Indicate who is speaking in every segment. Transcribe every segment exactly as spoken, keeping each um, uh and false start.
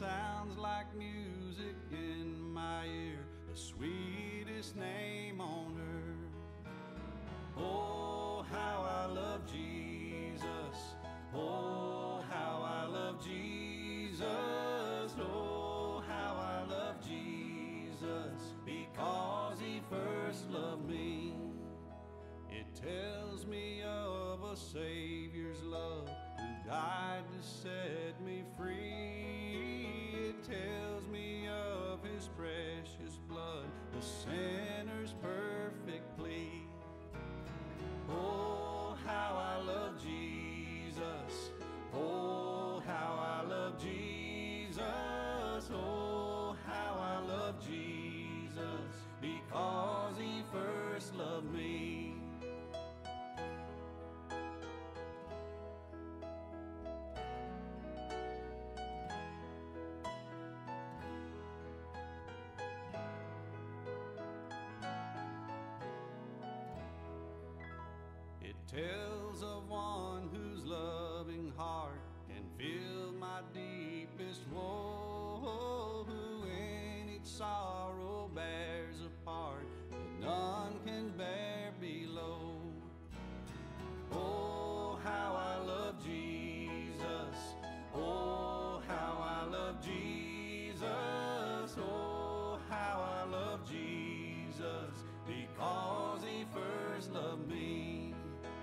Speaker 1: sounds like music in my ear, the sweetest name on earth. Oh, how I love Jesus. Oh, how I love Jesus. Oh, how I love Jesus, because he first loved me. It tells me of a Savior's love who died to set me free. It tells me of his precious blood, the sinner's perfect plea. Oh, how I love Jesus. Oh, how I love Jesus. Oh, how I love Jesus, because he first loved me. It tells of one whose loving heart can feel my deepest woe, who in each sorrow bears a part that none can bear below. Oh, how I love Jesus. Oh, how I love Jesus. Oh, how I love Jesus, because he first loved me.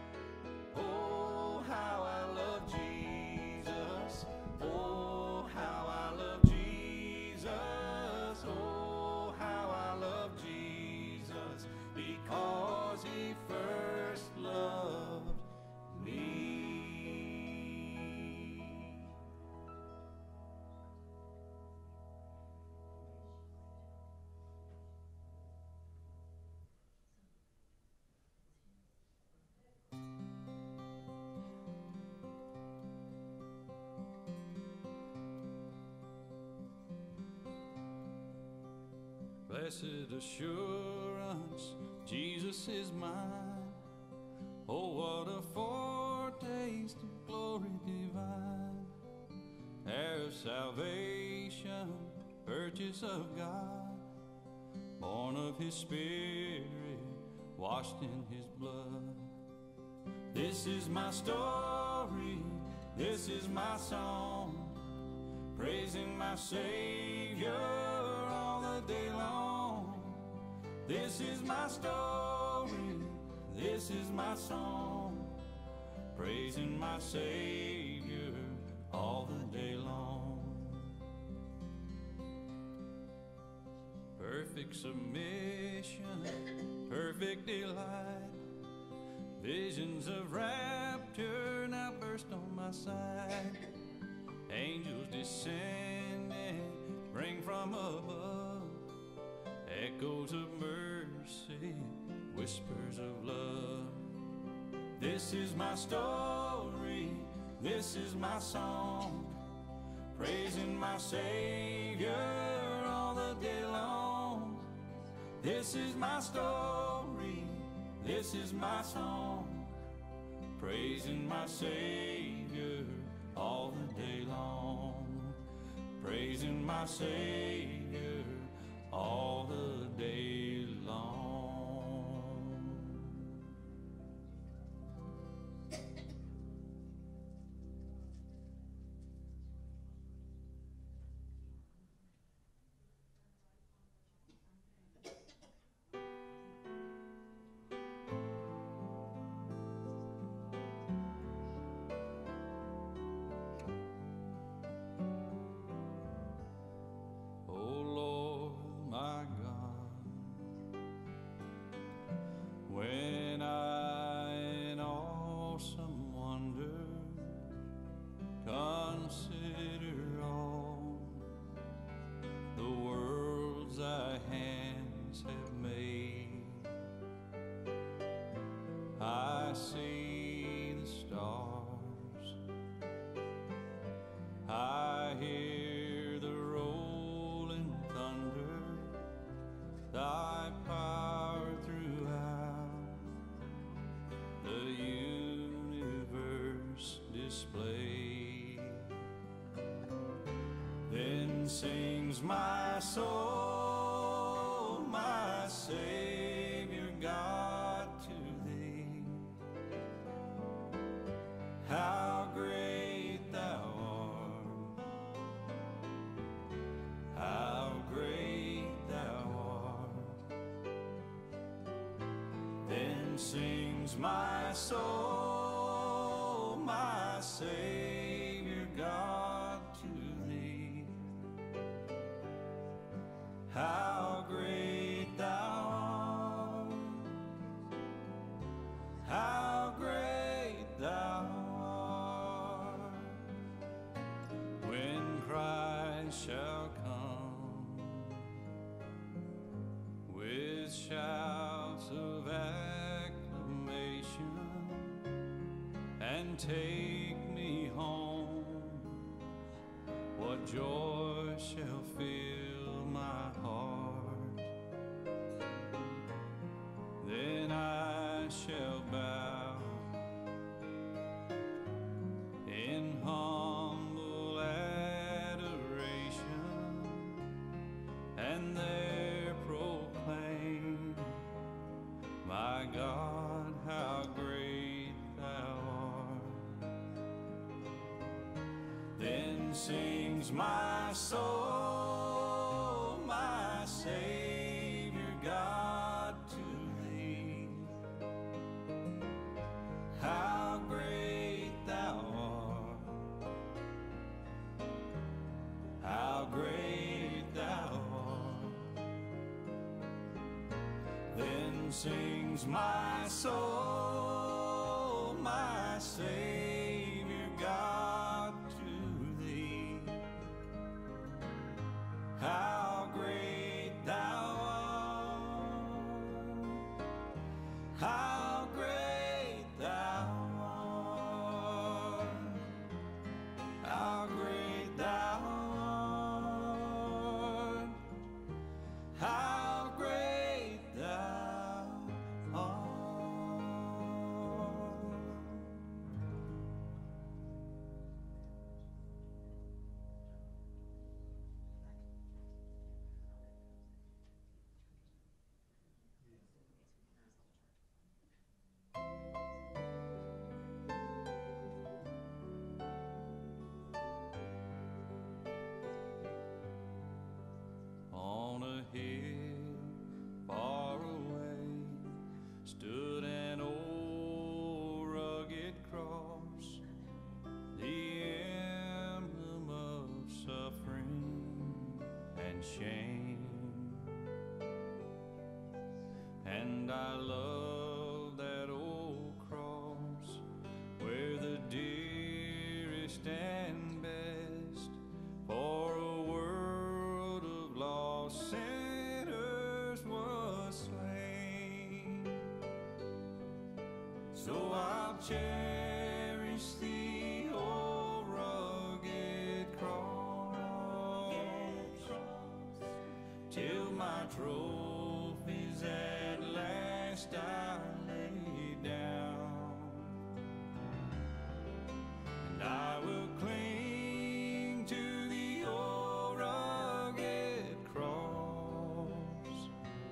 Speaker 1: Oh, how I love Jesus. Oh, how I love Jesus. Oh, how I love Jesus, because he first loved me. Blessed assurance, Jesus is mine. Oh, what a foretaste of glory divine, heir of salvation, purchase of God, born of his Spirit, washed in his blood. This is my story, this is my song, praising my Savior all the day long. This is my story, this is my song, praising my Savior all the day long. Perfect submission, perfect delight, visions of rapture now burst on my sight. Angels descending, bring from above echoes of mercy, whispers of love. This is my story, this is my song, praising my Savior all the day long. This is my story, this is my song, praising my Savior all the day long. Praising my Savior all the day long. I see the stars, I hear the rolling thunder, thy power throughout the universe display. Then sings my soul, my Savior God, to thee. How great thou art, how great thou art. Then sings my soul, my Savior God, to thee. How great thou art, how great thou art. When Christ shall come with shouts of acclamation and take me home, what joy shall fill my heart. Then I shall bow in humble adoration and there proclaim, my God, how great thou art. Then sings my soul, my Savior God, to thee. How great thou art, how great thou art. Then sings my soul, my Savior God, to thee. How great thou art, how great thou art, how great thou art, how great thou art. On a hill far away stood an old rugged cross, the emblem of suffering and shame. And I love that old cross where the dearest and best for a world of lost sinners was slain. So I'll cherish the old rugged cross till my trophies at last I lay down. And I will cling to the old rugged cross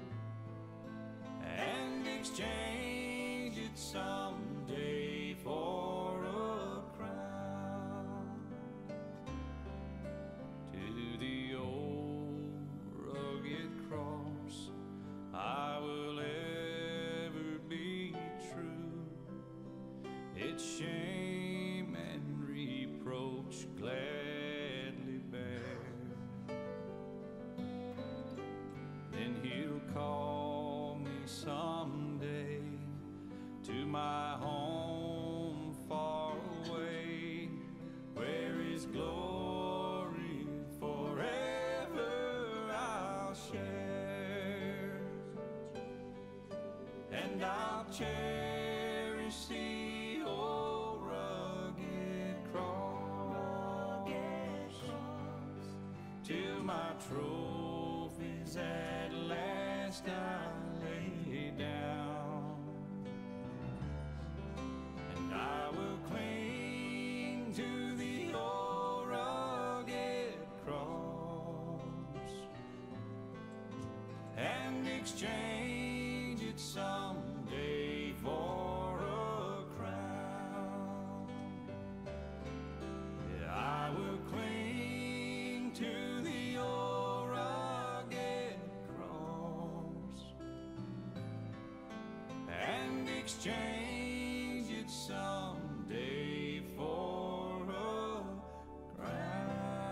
Speaker 1: and exchange it someday for a crown. To the old rugged cross I will ever be true. Its shame and reproach gladly bear. Then he'll call me someday to my home far away, where his glory forever I'll share. And I'll cherish the old rugged cross till my trophies at last I lay down. And I will cling to the old rugged cross exchange it someday for a crown.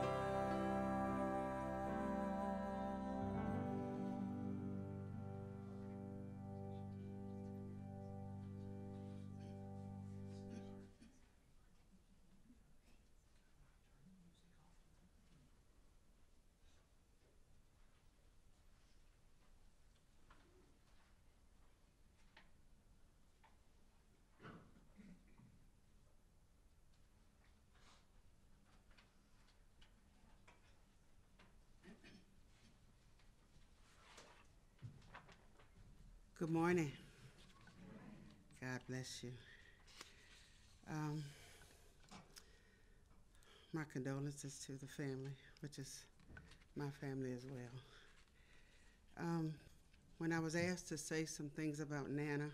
Speaker 2: Good morning. God bless you. Um, my condolences to the family, which is my family as well. Um, when I was asked to say some things about Nana,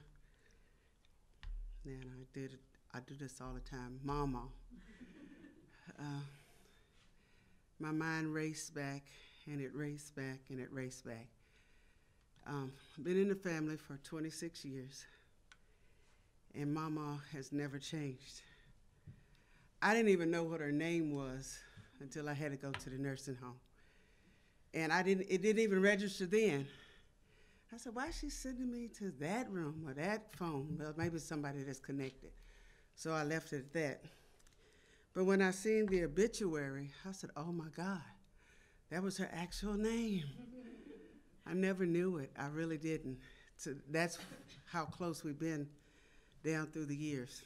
Speaker 2: Nana, I did, I do this all the time, Mama. Uh, my mind raced back, and it raced back, and it raced back. Um, I've been in the family for twenty-six years, and Mama has never changed. I didn't even know what her name was until I had to go to the nursing home. And I didn't, it didn't even register then. I said, why is she sending me to that room or that phone? Well, maybe somebody that's connected. So I left it at that. But when I seen the obituary, I said, oh my God, that was her actual name. I never knew it. I really didn't. So that's how close we've been down through the years.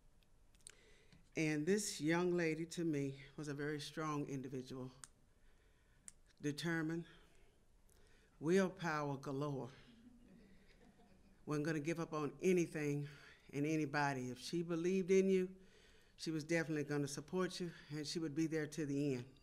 Speaker 2: And this young lady, to me, was a very strong individual, determined, willpower galore. Wasn't going to give up on anything and anybody. If she believed in you, she was definitely going to support you, and she would be there to the end.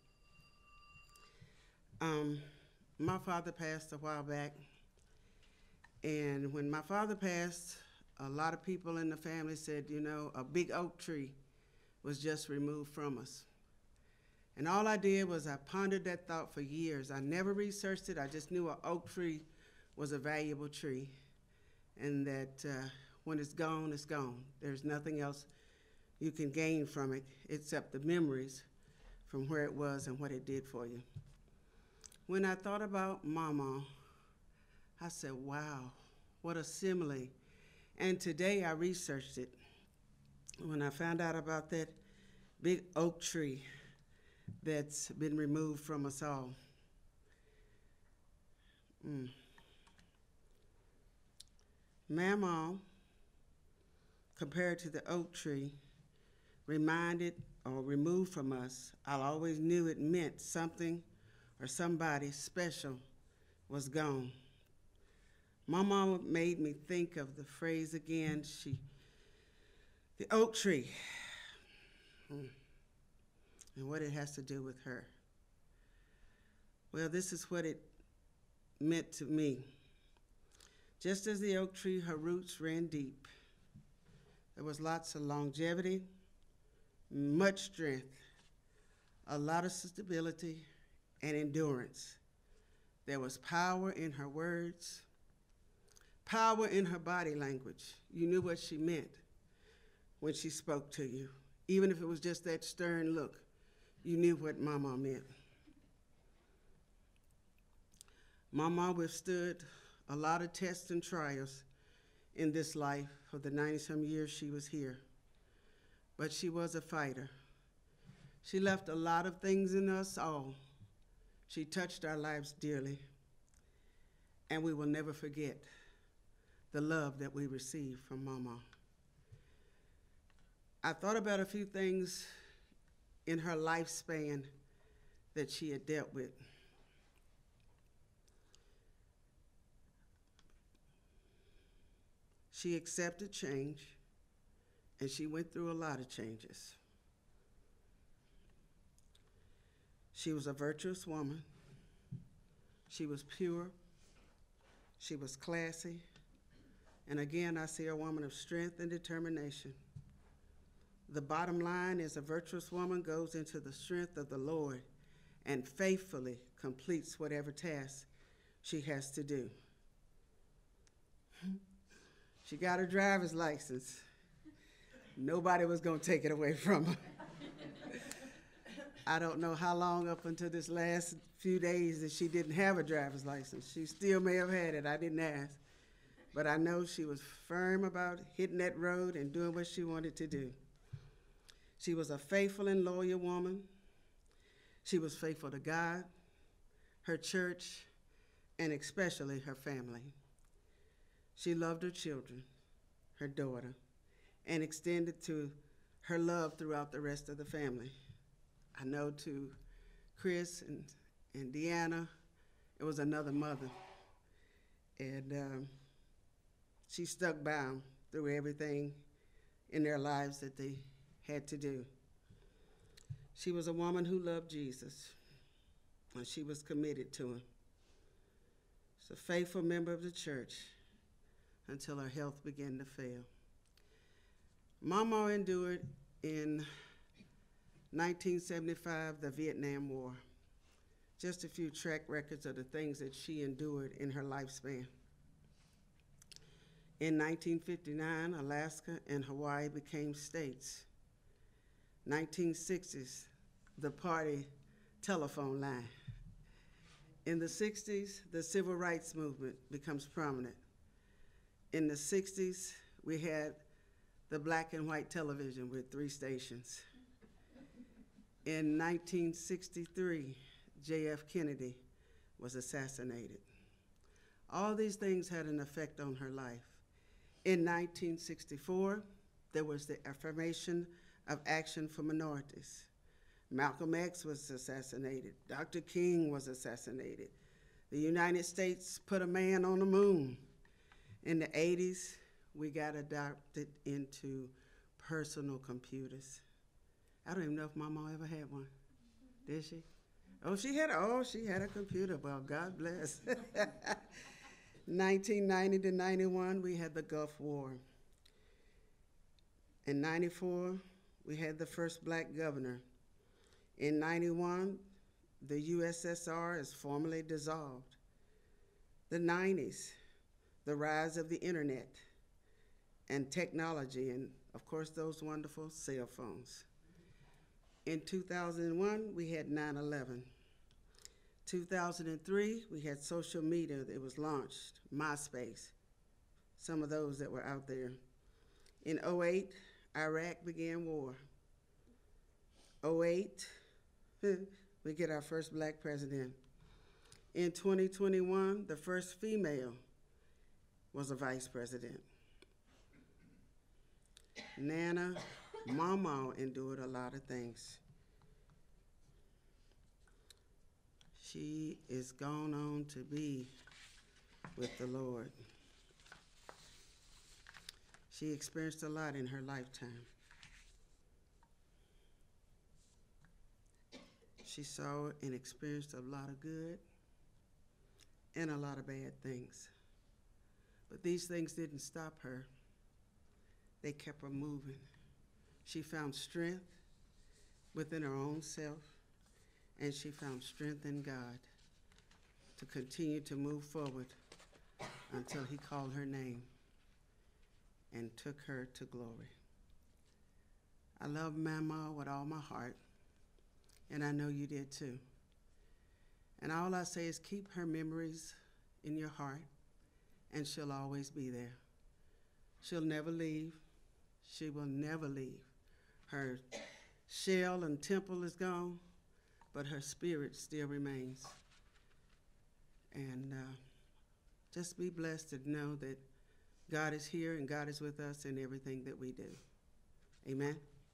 Speaker 2: Um, My father passed a while back, and when my father passed, a lot of people in the family said, you know, a big oak tree was just removed from us. And all I did was I pondered that thought for years. I never researched it. I just knew an oak tree was a valuable tree, and that uh, when it's gone, it's gone. There's nothing else you can gain from it except the memories from where it was and what it did for you. When I thought about Mama, I said, wow, what a simile. And today I researched it. When I found out about that big oak tree that's been removed from us all. Mm. Mama, compared to the oak tree, reminded or removed from us, I always knew it meant something or somebody special was gone. My mama made me think of the phrase again, she, the oak tree, and what it has to do with her. Well, this is what it meant to me. Just as the oak tree, her roots ran deep. There was lots of longevity, much strength, a lot of stability, and endurance. There was power in her words, power in her body language. You knew what she meant when she spoke to you. Even if it was just that stern look, you knew what Mama meant. Mama withstood a lot of tests and trials in this life for the ninety-some years she was here. But she was a fighter. She left a lot of things in us all. She touched our lives dearly, and we will never forget the love that we received from Mama. I thought about a few things in her lifespan that she had dealt with. She accepted change, and she went through a lot of changes. She was a virtuous woman. She was pure. She was classy. And again, I see a woman of strength and determination. The bottom line is a virtuous woman goes into the strength of the Lord and faithfully completes whatever task she has to do. She got her driver's license. Nobody was going to take it away from her. I don't know how long up until this last few days that she didn't have a driver's license. She still may have had it. I didn't ask. But I know she was firm about hitting that road and doing what she wanted to do. She was a faithful and loyal woman. She was faithful to God, her church, and especially her family. She loved her children, her daughter, and extended to her love throughout the rest of the family. I know to Chris and, and Deanna, it was another mother. And um, she stuck by them through everything in their lives that they had to do. She was a woman who loved Jesus, and she was committed to him. She's a faithful member of the church until her health began to fail. Mama endured in nineteen seventy-five, the Vietnam War. Just a few track records of the things that she endured in her lifespan. In nineteen fifty-nine, Alaska and Hawaii became states. nineteen sixties, the party telephone line. In the sixties, the civil rights movement becomes prominent. In the sixties, we had the black and white television with three stations. In nineteen sixty-three, J F Kennedy was assassinated. All these things had an effect on her life. In nineteen sixty-four, there was the affirmation of action for minorities. Malcolm X was assassinated. Doctor King was assassinated. The United States put a man on the moon. In the eighties, we got adopted into personal computers. I don't even know if my mom ever had one. Did she? Oh, she had a, oh, she had a computer. Well, God bless. nineteen ninety to ninety-one, we had the Gulf War. In ninety-four, we had the first black governor. In ninety-one, the U S S R is formally dissolved. The nineties, the rise of the internet and technology, and of course those wonderful cell phones. In two thousand one, we had nine eleven. two thousand three, we had social media that was launched, MySpace, some of those that were out there. In oh eight, Iraq began war. oh eight, we get our first black president. In twenty twenty-one, the first female was a vice president. Nana, Mama endured a lot of things. She is gone on to be with the Lord. She experienced a lot in her lifetime. She saw and experienced a lot of good and a lot of bad things. But these things didn't stop her. They kept her moving. She found strength within her own self, and she found strength in God to continue to move forward until he called her name and took her to glory. I love Mama with all my heart, and I know you did too. And all I say is keep her memories in your heart, and she'll always be there. She'll never leave. She will never leave. Her shell and temple is gone, but her spirit still remains. And uh, just be blessed to know that God is here and God is with us in everything that we do. Amen.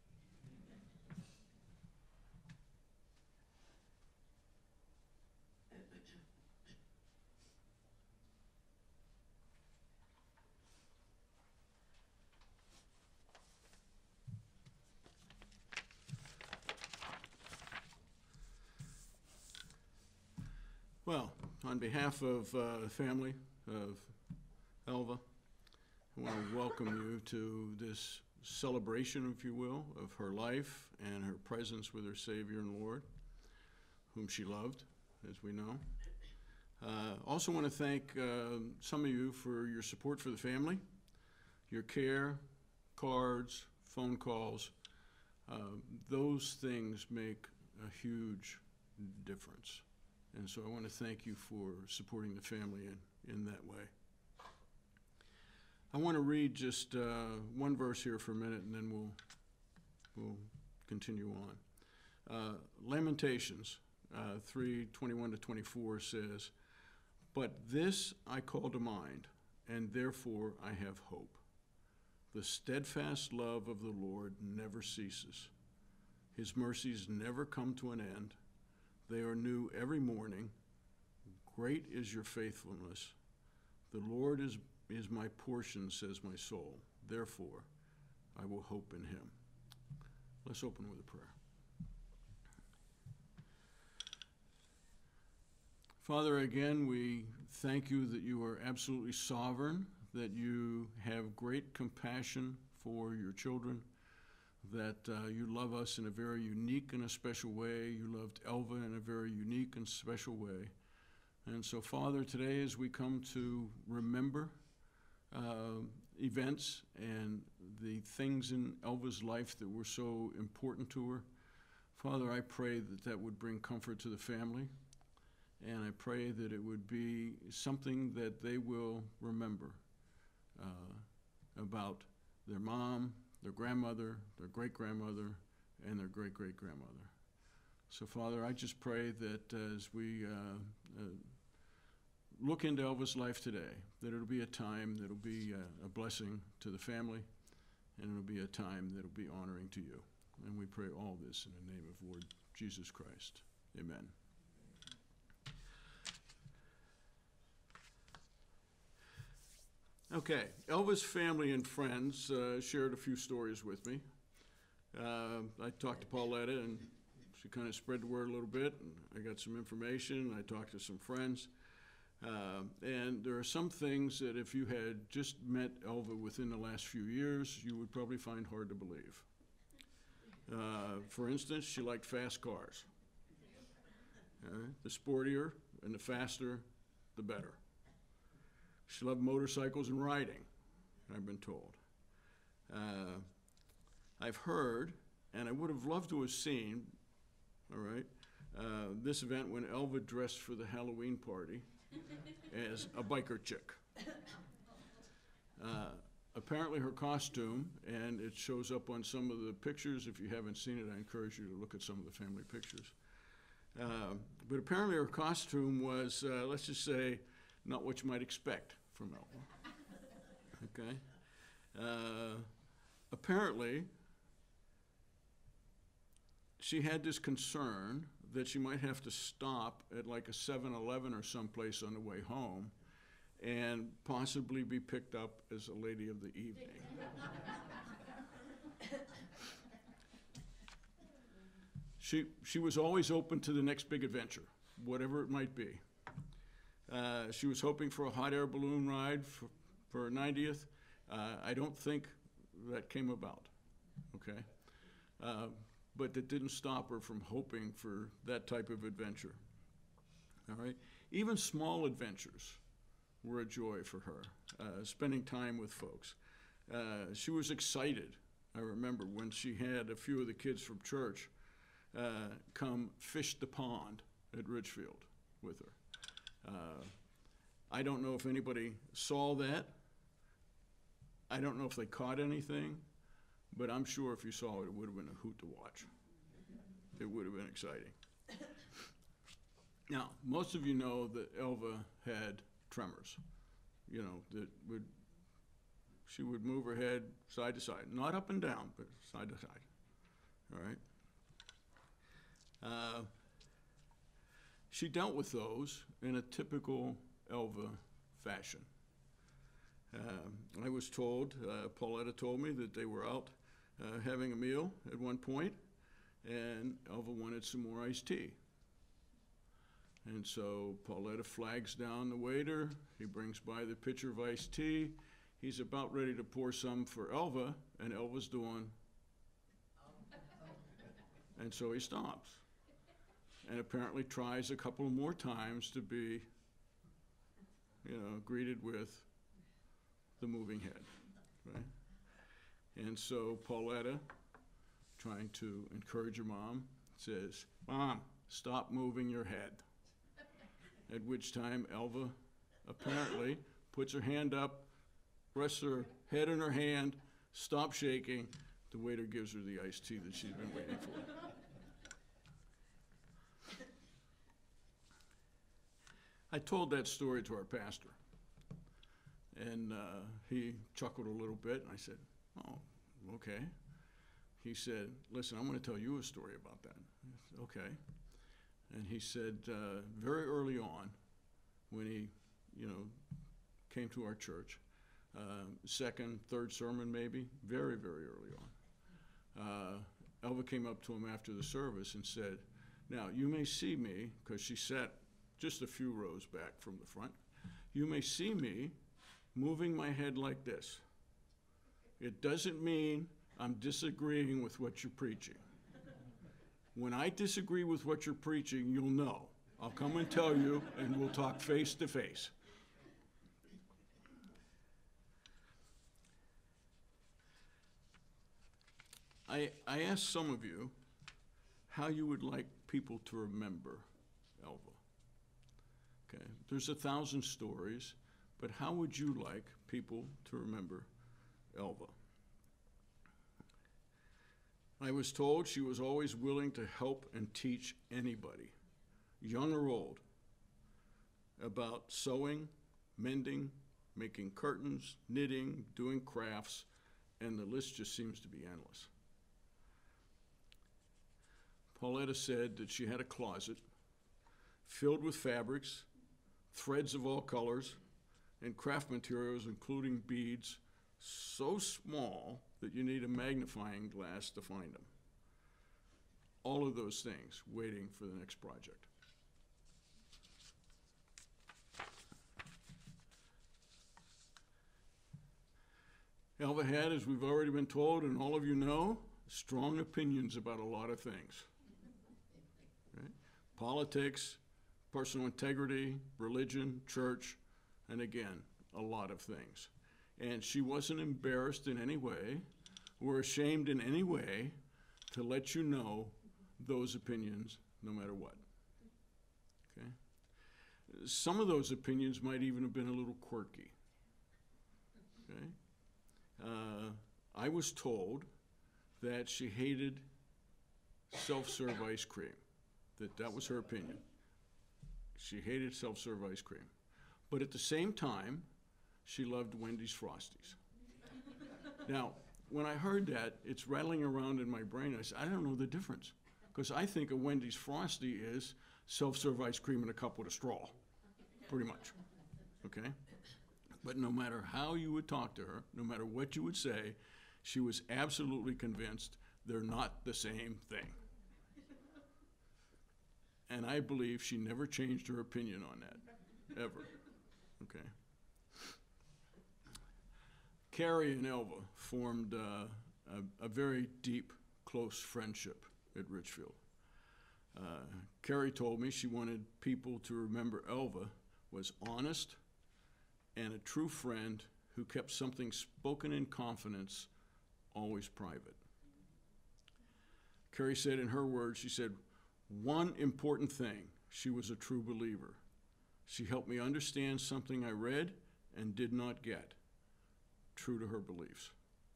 Speaker 3: Well, on behalf of uh, the family of Elva, I want to welcome you to this celebration, if you will, of her life and her presence with her Savior and Lord, whom she loved, as we know. Uh, also want to thank uh, some of you for your support for the family. your care, cards, phone calls, uh, those things make a huge difference. And so I want to thank you for supporting the family in, in that way. I want to read just uh, one verse here for a minute, and then we'll, we'll continue on. Uh, Lamentations uh, three twenty-one to twenty-four says, "But this I call to mind, and therefore I have hope. The steadfast love of the Lord never ceases. His mercies never come to an end. They are new every morning. Great is your faithfulness. The Lord is, is my portion, says my soul. Therefore, I will hope in him." Let's open with a prayer. Father, again, we thank you that you are absolutely sovereign, that you have great compassion for your children, that uh, you love us in a very unique and a special way. You loved Elva in a very unique and special way. And so, Father, today as we come to remember uh, events and the things in Elva's life that were so important to her, Father, I pray that that would bring comfort to the family. And I pray that it would be something that they will remember uh, about their mom, their grandmother, their great-grandmother, and their great-great-grandmother. So, Father, I just pray that as we uh, uh, look into Elva's life today, that it'll be a time that'll be a, a blessing to the family, and it'll be a time that'll be honoring to you. And we pray all this in the name of Lord Jesus Christ. Amen. Okay, Elva's family and friends uh, shared a few stories with me. Uh, I talked to Pauletta, and she kind of spread the word a little bit, and I got some information. I talked to some friends. Uh, and there are some things that if you had just met Elva within the last few years, you would probably find hard to believe. Uh, for instance, she liked fast cars. Uh, the sportier and the faster, the better. She loved motorcycles and riding, I've been told. Uh, I've heard, and I would have loved to have seen, all right, uh, this event when Elva dressed for the Halloween party as a biker chick. Uh, apparently her costume, and it shows up on some of the pictures. If you haven't seen it, I encourage you to look at some of the family pictures. Uh, but apparently her costume was, uh, let's just say, not what you might expect from Elva. Okay? Uh, apparently, she had this concern that she might have to stop at like a seven eleven or someplace on the way home and possibly be picked up as a lady of the evening. She, she was always open to the next big adventure, whatever it might be. Uh, she was hoping for a hot air balloon ride for, for her ninetieth. Uh, I don't think that came about, okay? Uh, but that didn't stop her from hoping for that type of adventure, all right? Even small adventures were a joy for her, uh, spending time with folks. Uh, she was excited, I remember, when she had a few of the kids from church uh, come fish the pond at Ridgefield with her. Uh, I don't know if anybody saw that. I don't know if they caught anything, but I'm sure if you saw it, it would have been a hoot to watch. It would have been exciting. Now, most of you know that Elva had tremors, you know, that would, she would move her head side to side, not up and down, but side to side, all right? Uh, She dealt with those in a typical Elva fashion. Uh, I was told, uh, Pauletta told me that they were out uh, having a meal at one point, and Elva wanted some more iced tea. And so Pauletta flags down the waiter. He brings by the pitcher of iced tea. He's about ready to pour some for Elva, and Elva's doing. And so he stops. And apparently tries a couple more times to be, you know, greeted with the moving head. right? And so Pauletta, trying to encourage her mom, says, "Mom, stop moving your head." At which time Elva apparently puts her hand up, rests her head in her hand, stops shaking. The waiter gives her the iced tea that she's been waiting for. I told that story to our pastor, and uh, he chuckled a little bit, and I said, "Oh, okay." He said, "Listen, I'm going to tell you a story about that." I said, "Okay." And he said, uh, very early on, when he, you know, came to our church, uh, second, third sermon maybe, very, very early on, uh, Elva came up to him after the service and said, "Now, you may see me," because she sat just a few rows back from the front, "you may see me moving my head like this. It doesn't mean I'm disagreeing with what you're preaching. When I disagree with what you're preaching, you'll know. I'll come and tell you, and we'll talk face to face." I, I asked some of you how you would like people to remember Elva. Okay, there's a thousand stories, but how would you like people to remember Elva? I was told she was always willing to help and teach anybody, young or old, about sewing, mending, making curtains, knitting, doing crafts, and the list just seems to be endless. Pauletta said that she had a closet filled with fabrics, threads of all colors, and craft materials, including beads, so small that you need a magnifying glass to find them. All of those things waiting for the next project. Elva had, as we've already been told, and all of you know, strong opinions about a lot of things. Right? Politics, personal integrity, religion, church, and again, a lot of things. And she wasn't embarrassed in any way or ashamed in any way to let you know those opinions no matter what. Okay? Some of those opinions might even have been a little quirky. Okay? Uh, I was told that she hated self-serve ice cream, that that was her opinion. She hated self-serve ice cream. But at the same time, she loved Wendy's Frosties. Now, when I heard that, it's rattling around in my brain. I said, I don't know the difference, because I think a Wendy's Frosty is self-serve ice cream in a cup with a straw, pretty much, okay? But no matter how you would talk to her, no matter what you would say, she was absolutely convinced they're not the same thing. And I believe she never changed her opinion on that, ever, okay? Carrie and Elva formed uh, a, a very deep, close friendship at Richfield. Uh, Carrie told me she wanted people to remember Elva was honest and a true friend who kept something spoken in confidence always private. Carrie said in her words, she said, "One important thing, she was a true believer. She helped me understand something I read and did not get. True to her beliefs."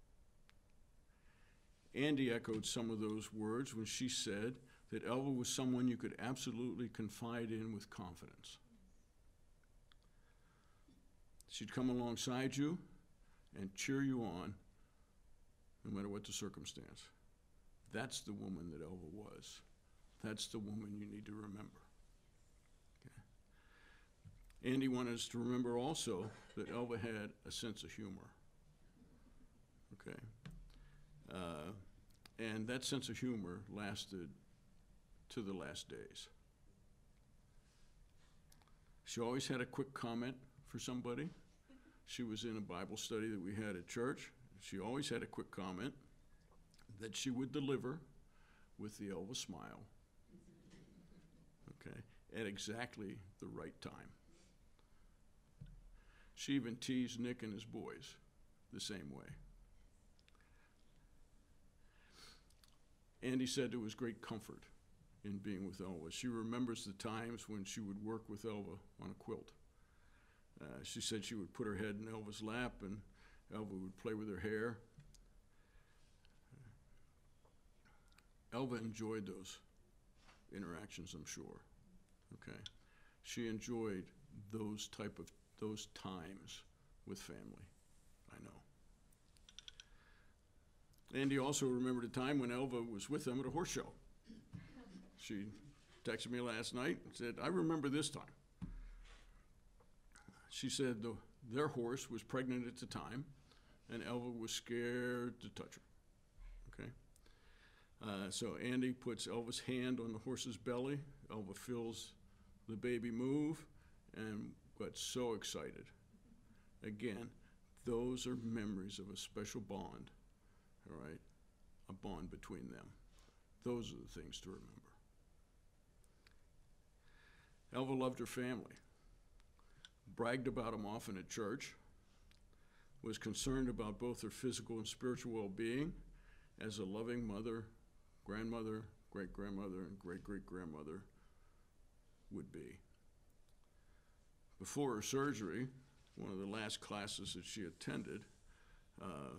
Speaker 3: Andy echoed some of those words when she said that Elva was someone you could absolutely confide in with confidence. She'd come alongside you and cheer you on no matter what the circumstance. That's the woman that Elva was. That's the woman you need to remember. Okay. Andy wanted us to remember also that Elva had a sense of humor. Okay. Uh, and that sense of humor lasted to the last days. She always had a quick comment for somebody. She was in a Bible study that we had at church. She always had a quick comment that she would deliver with the Elva smile, okay, at exactly the right time. She even teased Nick and his boys the same way. Andy said there was great comfort in being with Elva. She remembers the times when she would work with Elva on a quilt. Uh, she said she would put her head in Elva's lap and Elva would play with her hair. Elva enjoyed those interactions, I'm sure. Okay, she enjoyed those type of those times with family. I know. Andy also remembered a time when Elva was with them at a horse show. She texted me last night and said, "I remember this time." She said the, their horse was pregnant at the time, and Elva was scared to touch her. Okay. Uh, so Andy puts Elva's hand on the horse's belly. Elva feels the baby move and got so excited. Again, those are memories of a special bond, all right? A bond between them. Those are the things to remember. Elva loved her family, bragged about them often at church, was concerned about both their physical and spiritual well-being as a loving mother, grandmother, great-grandmother, and great-great-grandmother would be. Before her surgery, one of the last classes that she attended, uh,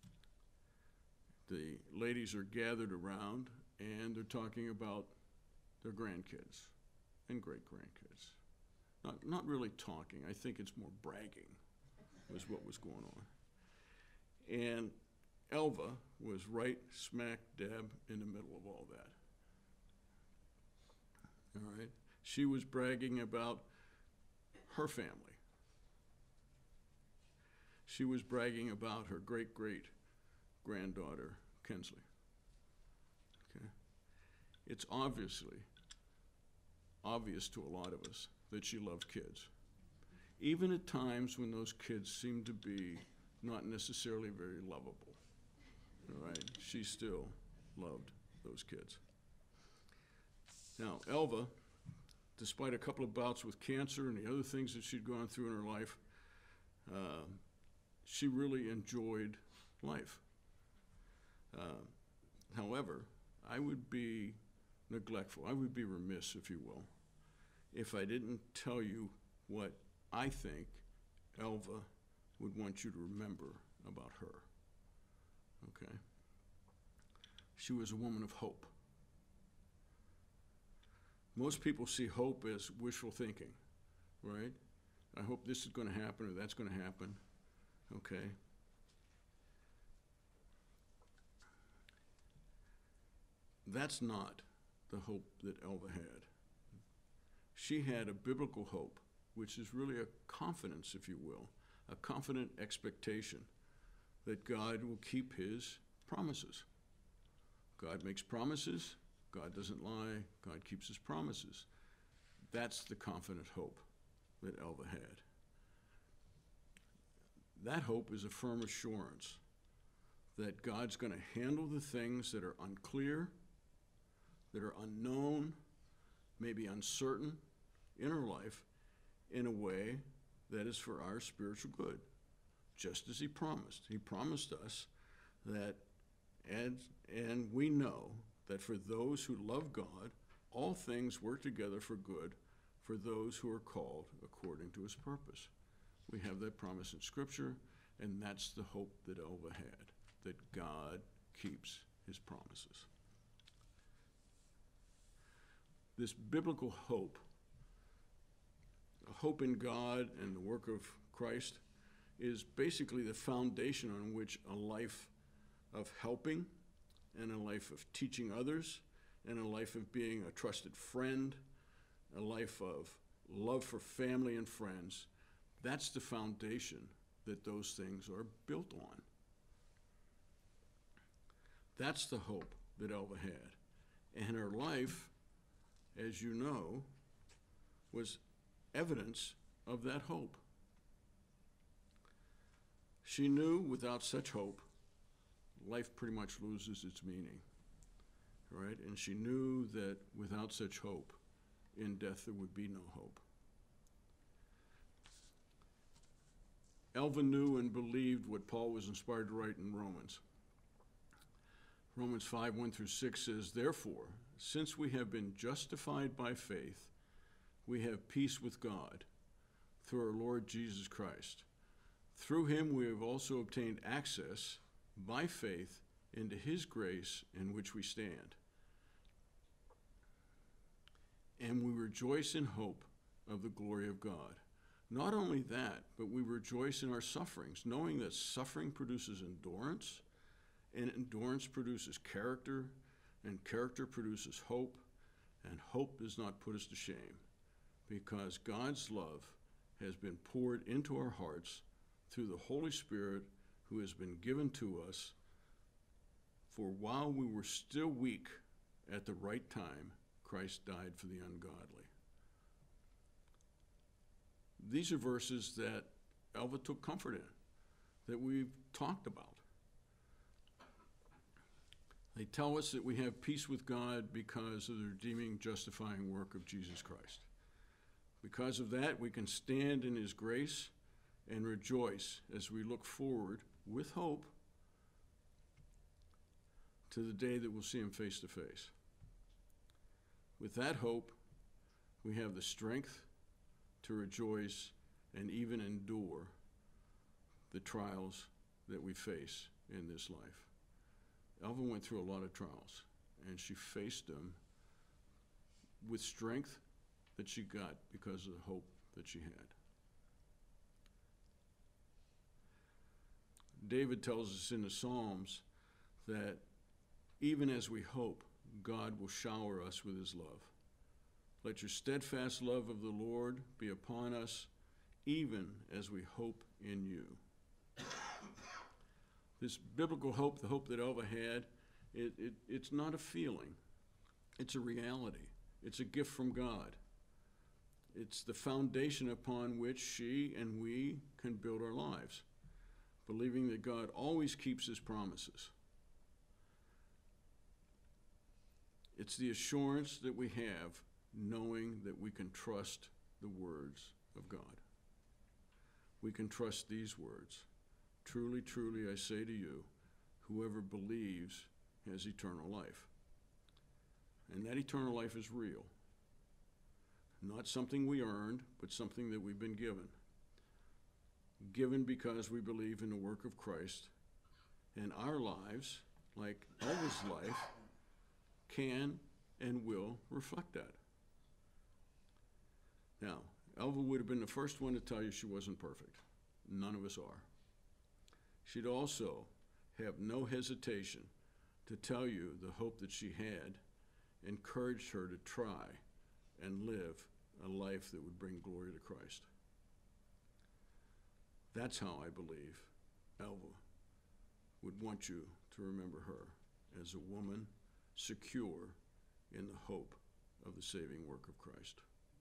Speaker 3: the ladies are gathered around and they're talking about their grandkids and great-grandkids. Not, not really talking, I think it's more bragging was what was going on. And Elva was right smack dab in the middle of all that. All right? She was bragging about her family. She was bragging about her great-great-granddaughter, Kinsley. Okay? It's obviously obvious to a lot of us that she loved kids, even at times when those kids seem to be not necessarily very lovable. All right? She still loved those kids. Now, Elva, despite a couple of bouts with cancer and the other things that she'd gone through in her life, uh, she really enjoyed life. Uh, however, I would be neglectful, I would be remiss, if you will, if I didn't tell you what I think Elva would want you to remember about her. Okay? She was a woman of hope. Most people see hope as wishful thinking, right? I hope this is going to happen or that's going to happen, okay? That's not the hope that Elva had. She had a biblical hope, which is really a confidence, if you will, a confident expectation that God will keep his promises. God makes promises. God doesn't lie. God keeps his promises. That's the confident hope that Elva had. That hope is a firm assurance that God's going to handle the things that are unclear, that are unknown, maybe uncertain in her life in a way that is for our spiritual good, just as he promised. He promised us that, and, and we know that for those who love God, all things work together for good for those who are called according to his purpose. We have that promise in Scripture, and that's the hope that Elva had, that God keeps his promises. This biblical hope, a hope in God and the work of Christ, is basically the foundation on which a life of helping and a life of teaching others and a life of being a trusted friend, a life of love for family and friends, that's the foundation that those things are built on. That's the hope that Elva had. And her life, as you know, was evidence of that hope. She knew without such hope, life pretty much loses its meaning, right? And she knew that without such hope, in death there would be no hope. Elva knew and believed what Paul was inspired to write in Romans. Romans five, one through six says, "Therefore, since we have been justified by faith, we have peace with God through our Lord Jesus Christ. Through him we have also obtained access by faith into his grace in which we stand. And we rejoice in hope of the glory of God. Not only that, but we rejoice in our sufferings, knowing that suffering produces endurance, and endurance produces character, and character produces hope, and hope does not put us to shame, because God's love has been poured into our hearts through the Holy Spirit who has been given to us. For while we were still weak, at the right time, Christ died for the ungodly." These are verses that Elva took comfort in, that we've talked about. They tell us that we have peace with God because of the redeeming, justifying work of Jesus Christ. Because of that, we can stand in his grace and rejoice as we look forward with hope to the day that we'll see him face to face. With that hope, we have the strength to rejoice and even endure the trials that we face in this life. Elva went through a lot of trials, and she faced them with strength that she got because of the hope that she had. David tells us in the Psalms that even as we hope, God will shower us with his love. Let your steadfast love of the Lord be upon us, even as we hope in you. This biblical hope, the hope that Elva had, it, it, it's not a feeling. It's a reality. It's a gift from God. It's the foundation upon which she and we can build our lives, believing that God always keeps his promises. It's the assurance that we have, knowing that we can trust the words of God. We can trust these words. Truly, truly, I say to you, whoever believes has eternal life. And that eternal life is real. Not something we earned, but something that we've been given. Given because we believe in the work of Christ. And our lives, like Elva's life, can and will reflect that. Now, Elva would have been the first one to tell you she wasn't perfect. None of us are. She'd also have no hesitation to tell you the hope that she had encouraged her to try and live a life that would bring glory to Christ. That's how I believe Elva would want you to remember her, as a woman secure in the hope of the saving work of Christ.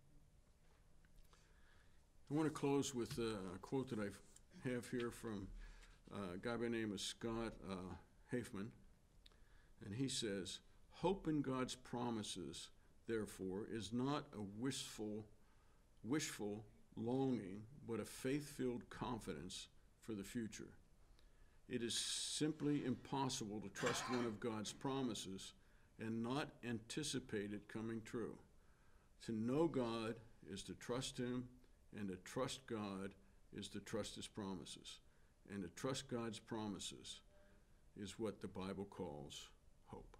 Speaker 3: I want to close with a quote that I have here from a guy by the name of Scott uh, Hafeman, and he says, "Hope in God's promises, therefore, is not a wishful, wishful longing, but a faith-filled confidence for the future. It is simply impossible to trust one of God's promises and not anticipate it coming true. To know God is to trust him, and to trust God is to trust his promises. And to trust God's promises is what the Bible calls hope."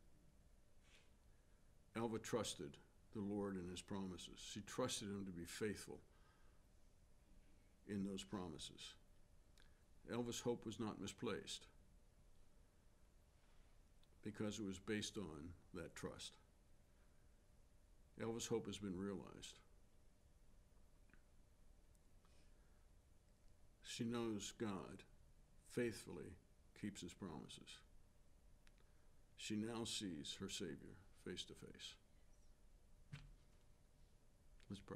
Speaker 3: Elva trusted the Lord in his promises. She trusted him to be faithful in those promises. Elva's hope was not misplaced because it was based on that trust. Elva's hope has been realized. She knows God faithfully keeps his promises. She now sees her Savior face to face. Let's pray.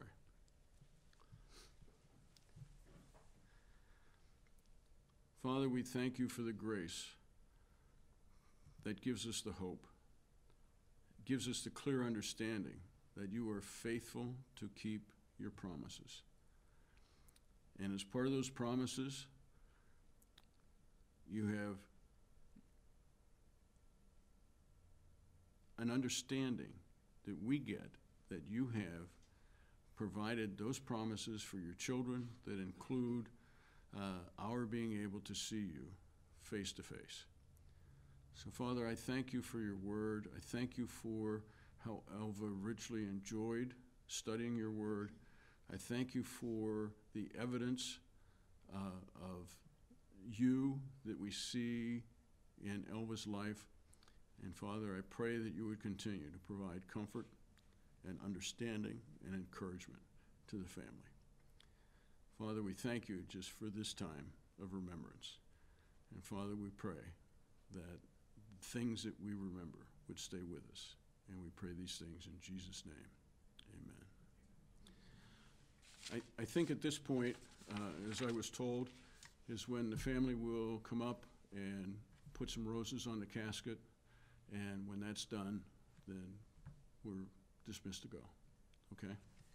Speaker 3: Father, we thank you for the grace that gives us the hope, gives us the clear understanding that you are faithful to keep your promises. And as part of those promises, you have an understanding that we get that you have provided those promises for your children that include uh, our being able to see you face to face. So, Father, I thank you for your word. I thank you for how Elva richly enjoyed studying your word. I thank you for the evidence uh, of you that we see in Elva's life. And Father, I pray that you would continue to provide comfort and understanding and encouragement to the family. Father, we thank you just for this time of remembrance. And Father, we pray that things that we remember would stay with us. And we pray these things in Jesus' name. Amen. I, I think at this point, uh, as I was told, is when the family will come up and put some roses on the casket. And when that's done, then we're dismissed to go. Okay?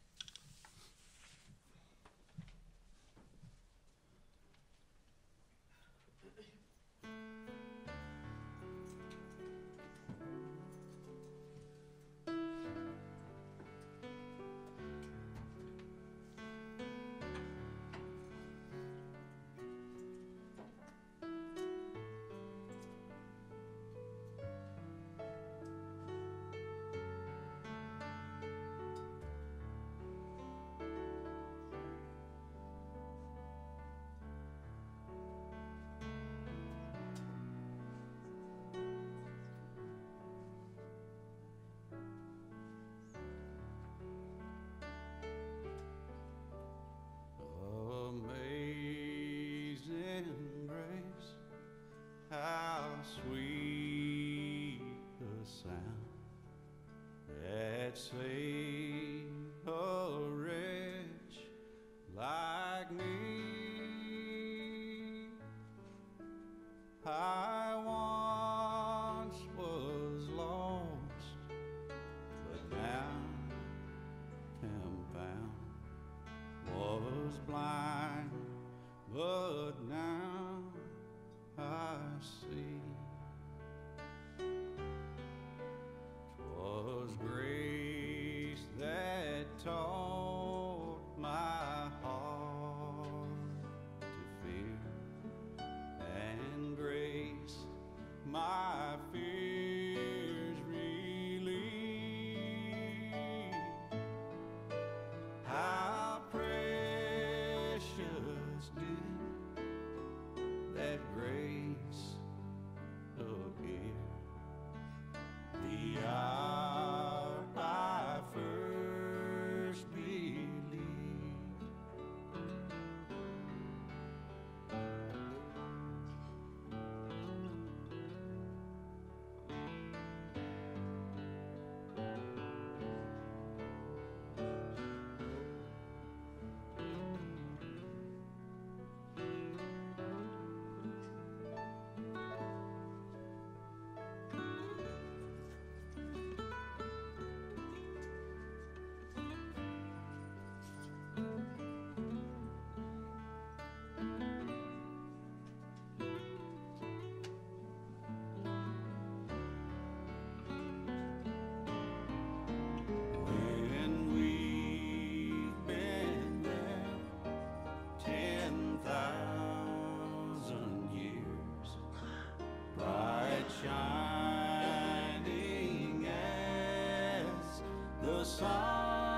Speaker 1: How sweet the sound that saved a wretch like me. I once was lost, but now am found. Was blind, but now I see. 'Twas grace that taught my heart to fear, and grace my fears relieved. How precious did that grace appear the hour I first believed. When we've been there ten thousand years, bright shining as the sun,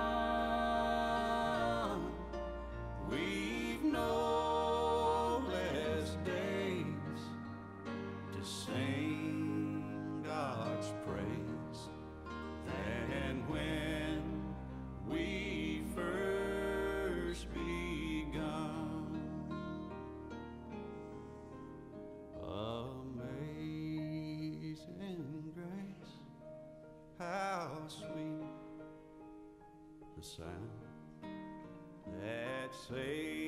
Speaker 1: we've no less days to sing God's praise than when we first begun. Amazing grace, how sweet the sound that saved